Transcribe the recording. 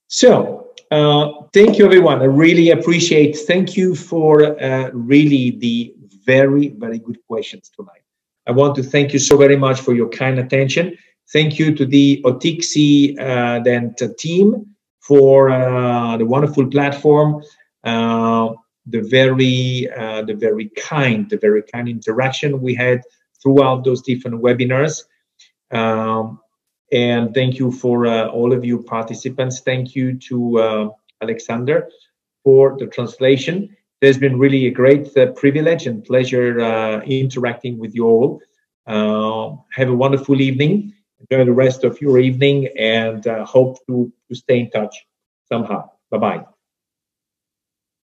So, thank you, everyone. I really appreciate. Thank you for really the very, very good questions tonight. I want to thank you so very much for your kind attention. Thank you to the Otixi team for the wonderful platform, the very kind interaction we had throughout those different webinars. And thank you for all of you participants. Thank you to Alexander for the translation. There's been really a great privilege and pleasure interacting with you all. Have a wonderful evening. Enjoy the rest of your evening, and hope to stay in touch somehow. Bye-bye.